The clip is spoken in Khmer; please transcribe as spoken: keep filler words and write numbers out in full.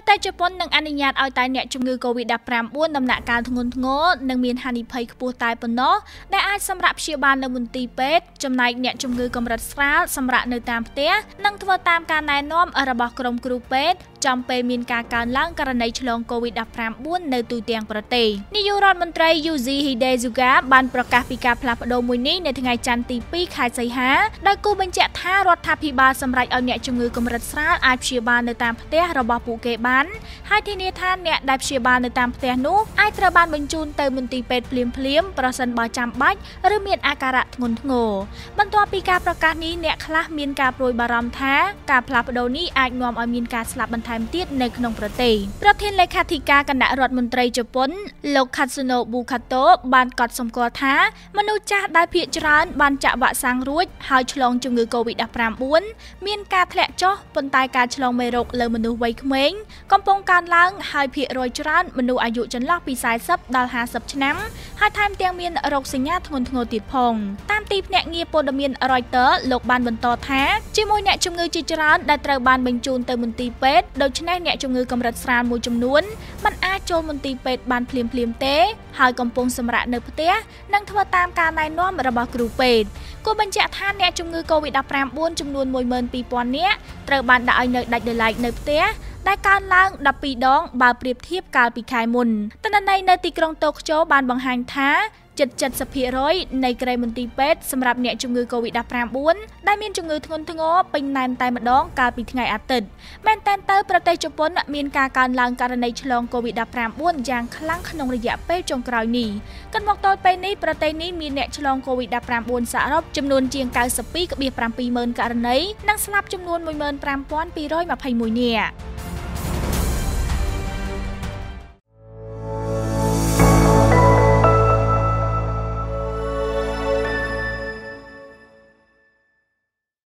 ទេសជប៉ុននឹងអនុញ្ញាតឲ្យតែអ្នកជំងឺ កូវីដ ដប់ប្រាំបួន ដំណាក់កាលធ្ងន់ធ្ងរនិងមានហានិភ័យខ្ពស់តែប៉ុណ្ណោះដែលអាចសម្រាប់ព្យាបាលនៅមន្ទីរពេទ្យចំណែកអ្នកជំងឺកម្រិតស្រាលសម្រាប់នៅតាមផ្ទះនិងធ្វើតាមការណែនាំរបស់ក្រុមគ្រូពេទ្យចំពេលមានការកើនឡើងករណីឆ្លង កូវីដ ដប់ប្រាំបួន នៅទូទាំងប្រទេសនាយករដ្ឋមន្ត្រី Yoshihide Suga បានប្រកាសពីការផ្លាស់ប្ដូរមួយនេះនៅថ្ងៃច័ន្ទទីពីរខែសីហាដោយគូបញ្ជាក់ថារដ្ឋាភិបាលសម្រេចឲ្យអ្នកជំងឺកម្រិតស្រាលអាចព្យាបាលនៅតាមផ្ទះរបស់ពួកគេបានហើយធានាថាអ្នកដែលព្យាបាលនៅតាមផ្ទះនោះអាចត្រូវបានបញ្ជូនទៅមន្ទីរពេទ្យភ្លាមៗប្រសិនបើចាំបាច់ឬមានអាការៈធ្ងន់ធ្ងរបន្ទាប់ពីការប្រកាសនេះអ្នកខ្លះមានការព្រួយបារម្ភថាការផ្លាស់ប្ដូរនេះអាចនាំឲ្យមានការស្លាប់បន្ថែមទៀតនៅក្នុងប្រទេសប្រធានលេខាធិការគណៈរដ្ឋមន្ត្រីជប៉ុនលោក Katsunobu Kato បានកត់សម្គាល់ថាមនុស្សចាស់ដែលភាគច្រើនបានចាក់វ៉ាក់សាំងរួចហើយឆ្លងជំងឺ កូវីដ ដប់ប្រាំបួន មានការធ្លាក់ចុះប៉ុន្តែការឆ្លងមេរោគលើមនុស្សវ័យក្មេងកំពុងកើនឡើងហើយភាគរយច្រើនមនុស្សអាយុចន្លោះពីสี่สิบដល់ห้าสิบឆ្នាំហើយថែមទាំងមានរោគសញ្ញាធ្ងន់ធ្ងរទៀតផងតាមទីភ្នាក់ងារព័ត៌មាន Reuters លោកបានបន្តថាជាមួយអ្នកជំងឺជាច្រើនដែលត្រូវបានបញ្ជូនទៅមន្ទីរពេទ្យដូច្នេះអ្នកជំងឺកម្រិតស្រាលមួយចំនួនមិនអាចចូលមន្ទីរពេទ្យបានភ្លាមៗទេហើយកំពុងសម្រាកនៅផ្ទះនិងធ្វើតាមការណែនាំរបស់គ្រូពេទ្យគូបញ្ជាក់ថាអ្នកជំងឺ កូវីដ ដប់ប្រាំបួន ចំនួនមួយម៉ឺនពីរពាន់នាក់ត្រូវបានដាក់ឲ្យនៅដាច់ដោយឡែកនៅផ្ទះដែលកើនឡើងដប់ពីរដងបើប្រៀបធៀបកាលពីខែមុនទិន្នន័យនៅទីក្រុងតូក្យូបានបង្ហាញថាជិត เจ็ดสิบភាគរយ នៃក្រេមន្ទីរពេទ្យសម្រាប់អ្នកជំងឺ កូវីដ ដប់ប្រាំបួន ដែលមានជំងឺធ្ងន់ធ្ងរពេញណែនតែម្ដងកាលពីថ្ងៃអាទិត្យមែនតើទៅប្រទេសជប៉ុនមានការកើនឡើងករណីឆ្លង កូវីដ ដប់ប្រាំបួន យ៉ាងខ្លាំងក្នុងរយៈពេលចុងក្រោយនេះគិតមកទល់ពេលនេះប្រទេសនេះមានអ្នកឆ្លង កូវីដ ដប់ប្រាំបួន សរុបចំនួនជាង เก้าสิบสอง កន្លះ ប្រាំពីរម៉ឺន ករណីនិងស្លាប់ចំនួន មួយម៉ឺនប្រាំពាន់ពីររយម្ភៃមួយ នាក់